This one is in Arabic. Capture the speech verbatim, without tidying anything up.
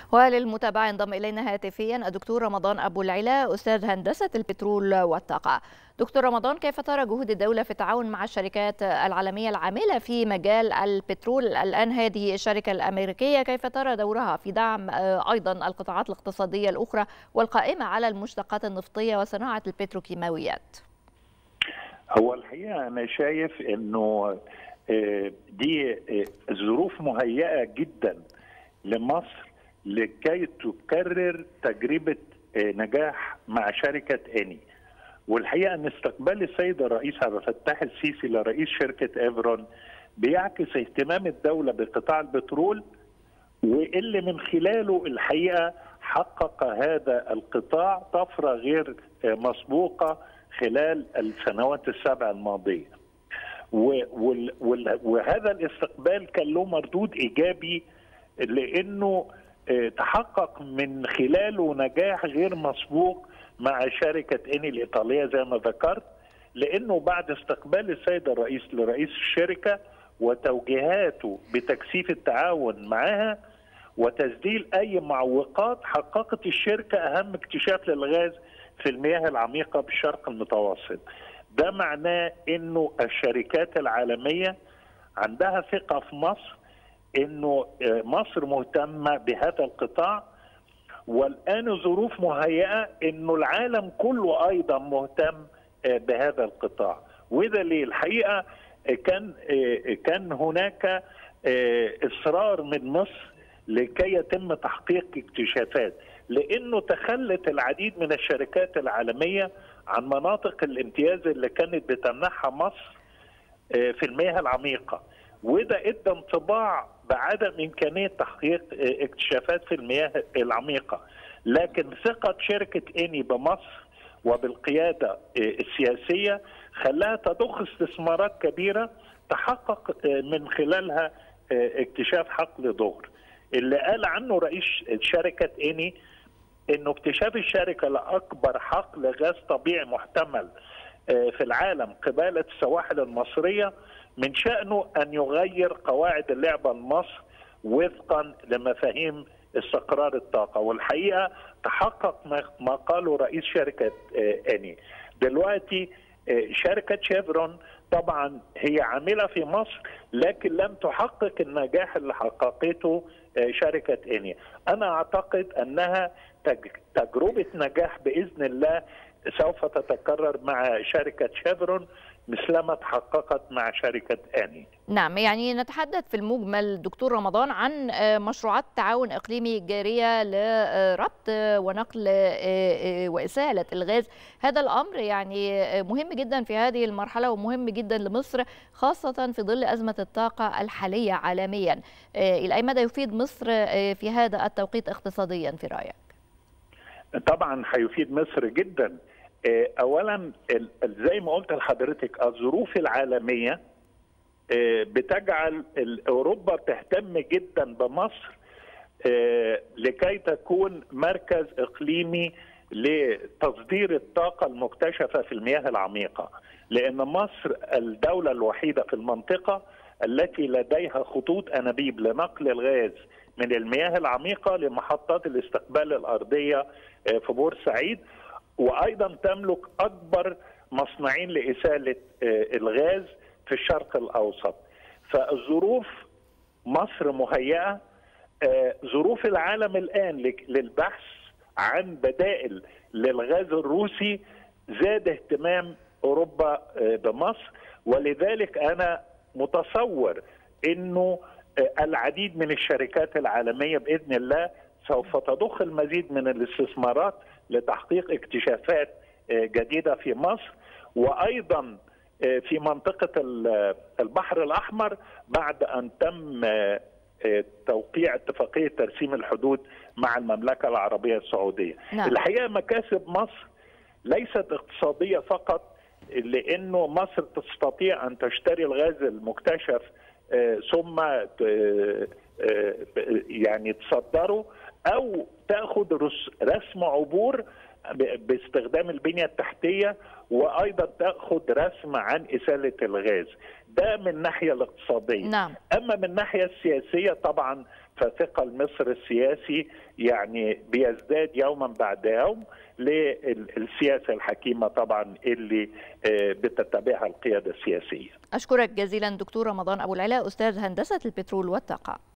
وللمتابعة انضم إلينا هاتفيا الدكتور رمضان أبو العلا أستاذ هندسة البترول والطاقة. دكتور رمضان، كيف ترى جهود الدولة في التعاون مع الشركات العالمية العاملة في مجال البترول الآن؟ هذه الشركة الأمريكية كيف ترى دورها في دعم أيضا القطاعات الاقتصادية الأخرى والقائمة على المشتقات النفطية وصناعة البتروكيماويات؟ هو الحقيقة أنا شايف أنه دي ظروف مهيئة جدا لمصر لكي تكرر تجربة نجاح مع شركة إني. والحقيقة أن استقبال السيد الرئيس عبد الفتاح السيسي لرئيس شركة إيفرون بيعكس اهتمام الدولة بقطاع البترول، واللي من خلاله الحقيقة حقق هذا القطاع طفرة غير مسبوقة خلال السنوات السبع الماضية. وهذا الاستقبال كان له مردود إيجابي، لأنه تحقق من خلاله نجاح غير مسبوق مع شركة إني الإيطالية زي ما ذكرت، لأنه بعد استقبال السيد الرئيس لرئيس الشركة وتوجيهاته بتكثيف التعاون معها وتسجيل أي معوقات، حققت الشركة أهم اكتشاف للغاز في المياه العميقة بالشرق المتوسط. ده معناه أنه الشركات العالمية عندها ثقة في مصر، أنه مصر مهتمة بهذا القطاع، والآن ظروف مهيئة أنه العالم كله أيضا مهتم بهذا القطاع. وده ليه الحقيقة كان كان هناك إصرار من مصر لكي يتم تحقيق اكتشافات، لأنه تخلت العديد من الشركات العالمية عن مناطق الامتياز اللي كانت بتمنحها مصر في المياه العميقة، وده ادى انطباع بعدم إمكانية تحقيق اكتشافات في المياه العميقة. لكن ثقة شركة إني بمصر وبالقيادة السياسية خلاها تضخ استثمارات كبيرة تحقق من خلالها اكتشاف حقل ظهر، اللي قال عنه رئيس شركة إني انه اكتشاف الشركة لأكبر حقل غاز طبيعي محتمل في العالم قبالة السواحل المصرية من شأنه أن يغير قواعد اللعبة لمصر وفقا لمفاهيم استقرار الطاقة. والحقيقة تحقق ما قاله رئيس شركة إني. دلوقتي شركة شيفرون طبعا هي عاملة في مصر، لكن لم تحقق النجاح اللي حققته شركة إني. أنا أعتقد أنها تجربة نجاح بإذن الله سوف تتكرر مع شركة شيفرون مثلما تحققت مع شركة إني. نعم، يعني نتحدث في المجمل دكتور رمضان عن مشروعات تعاون إقليمي جارية لربط ونقل وإسالة الغاز. هذا الأمر يعني مهم جدا في هذه المرحلة ومهم جدا لمصر، خاصة في ظل أزمة الطاقة الحالية عالميا. إلى أي مدى يفيد مصر في هذا التوقيت اقتصاديا في رأيك؟ طبعا هيفيد مصر جدا. اولا زي ما قلت لحضرتك الظروف العالميه بتجعل اوروبا تهتم جدا بمصر لكي تكون مركز اقليمي لتصدير الطاقه المكتشفه في المياه العميقه، لان مصر الدوله الوحيده في المنطقه التي لديها خطوط انابيب لنقل الغاز من المياه العميقه لمحطات الاستقبال الارضيه في بورسعيد، وأيضا تملك أكبر مصنعين لإسالة الغاز في الشرق الأوسط. فالظروف مصر مهيئة. ظروف العالم الآن للبحث عن بدائل للغاز الروسي زاد اهتمام أوروبا بمصر، ولذلك أنا متصور أنه العديد من الشركات العالمية بإذن الله سوف تضخ المزيد من الاستثمارات لتحقيق اكتشافات جديدة في مصر، وأيضا في منطقة البحر الأحمر بعد أن تم توقيع اتفاقية ترسيم الحدود مع المملكة العربية السعودية. نعم. الحقيقة مكاسب مصر ليست اقتصادية فقط، لأنه مصر تستطيع أن تشتري الغاز المكتشف ثم يعني تصدره، أو تأخذ رسم عبور باستخدام البنية التحتية، وأيضا تأخذ رسم عن إسالة الغاز. ده من الناحية الاقتصادية. نعم. أما من الناحية السياسية طبعا فثقل مصر السياسي يعني بيزداد يوما بعد يوم للسياسة الحكيمة طبعا اللي بتتبعها القيادة السياسية. أشكرك جزيلا دكتور رمضان أبو العلا، أستاذ هندسة البترول والطاقة.